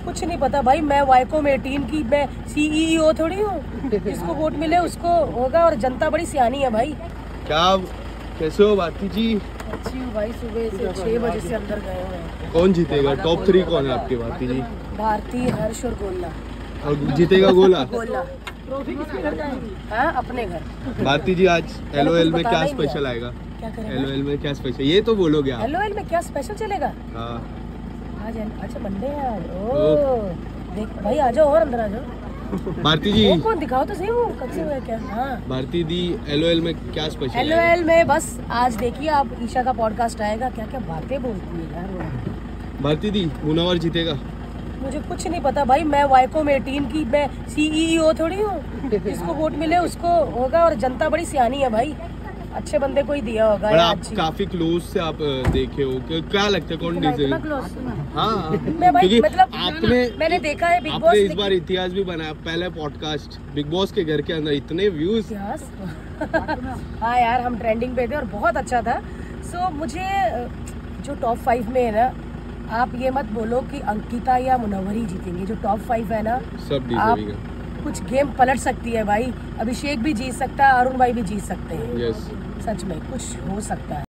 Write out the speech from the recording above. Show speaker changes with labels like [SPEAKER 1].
[SPEAKER 1] कुछ नहीं पता भाई, मैं वाइकोम 18 की मैं CEO थोड़ी हूँ। जिसको वोट मिले उसको होगा, और जनता बड़ी सियानी है भाई।
[SPEAKER 2] क्या कैसे हो भारती जी?
[SPEAKER 1] अच्छी हूँ भाई, सुबह से 6 बजे से अंदर गए हुए हैं।
[SPEAKER 2] कौन जीतेगा? टॉप 3 कौन है आपके भारती जी?
[SPEAKER 1] भारती, हर्ष और गोला।
[SPEAKER 2] और जीतेगा गोला?
[SPEAKER 1] गोला। ट्रॉफी किसके घर जाएगी? हाँ, अपने घर।
[SPEAKER 2] भारती जी आज LOL में क्या स्पेशल आएगा?
[SPEAKER 1] क्या करेगा?
[SPEAKER 2] LOL में क्या स्पेशल, ये तो बोलोगे आप?
[SPEAKER 1] LOL में क्या स्पेशल चलेगा?
[SPEAKER 2] हाँ
[SPEAKER 1] आज अच्छा मंडे है आज। ओह देख भाई, आ जाओ और अंदर आ जाओ।
[SPEAKER 2] भारती जी
[SPEAKER 1] वो कौन दिखाओ तो सही, वो कब से हुआ है क्या? हाँ
[SPEAKER 2] भारती दी LOL में क्या स्पेशल है?
[SPEAKER 1] LOL में बस आज देखिए आप, ईशा का पॉडकास्ट आएगा। क्या क्या बातें बोलती है यार वो।
[SPEAKER 2] भारती दी मुनव्वर जीतेगा?
[SPEAKER 1] मुझे कुछ नहीं पता भाई, मैं वाइकोम 18 की मैं CEO थोड़ी हूँ। जिसको वोट मिले उसको होगा, और जनता बड़ी सियानी है भाई। अच्छे बंदे को ही दिया होगा।
[SPEAKER 2] पर आप काफी क्लोज से आप देखे हो, क्या लगता है कौन डिजर्व? हाँ
[SPEAKER 1] मैं भाई
[SPEAKER 2] क्योंकि
[SPEAKER 1] मतलब मैंने देखा है बिग बॉस।
[SPEAKER 2] आपने इस बार इतिहास भी बनाया, पहले पॉडकास्ट बिग बॉस के घर के अंदर इतने व्यूज।
[SPEAKER 1] हाँ यार, हम ट्रेंडिंग पे थे और बहुत अच्छा था। सो मुझे जो टॉप 5 में है ना, आप ये मत बोलो कि अंकिता या मुनव्वर ही जीतेंगे। जो टॉप 5 है ना,
[SPEAKER 2] सब
[SPEAKER 1] आप
[SPEAKER 2] डिजर्विंग है।
[SPEAKER 1] कुछ गेम पलट सकती है भाई। अभिषेक भी जीत सकता है, अरुण भाई भी जीत सकते हैं।
[SPEAKER 2] यस
[SPEAKER 1] सच में कुछ हो सकता है।